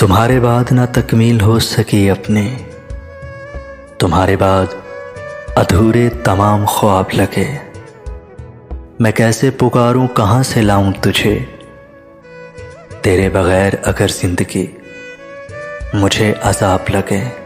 तुम्हारे बाद ना तकमील हो सकी अपने, तुम्हारे बाद अधूरे तमाम ख्वाब लगे। मैं कैसे पुकारूं, कहाँ से लाऊं तुझे, तेरे बगैर अगर जिंदगी मुझे अज़ाब लगे।